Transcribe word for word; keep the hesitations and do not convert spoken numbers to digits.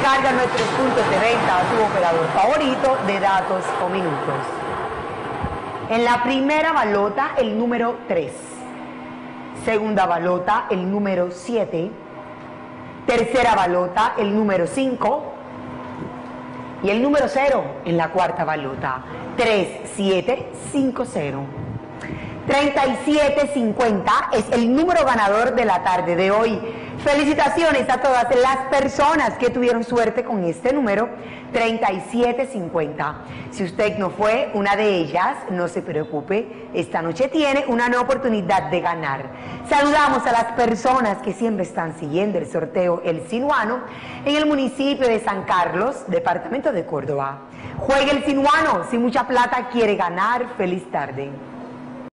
Recarga nuestros puntos de venta a tu operador favorito de datos o minutos. En la primera balota, el número tres. Segunda balota, el número siete. Tercera balota, el número cinco. Y el número cero en la cuarta balota. tres siete cinco cero. treinta y siete cincuenta es el número ganador de la tarde de hoy. Felicitaciones a todas las personas que tuvieron suerte con este número, treinta y siete cincuenta. Si usted no fue una de ellas, no se preocupe, esta noche tiene una nueva oportunidad de ganar. Saludamos a las personas que siempre están siguiendo el sorteo El Sinuano en el municipio de San Carlos, departamento de Córdoba. Juegue El Sinuano, si mucha plata quiere ganar, feliz tarde.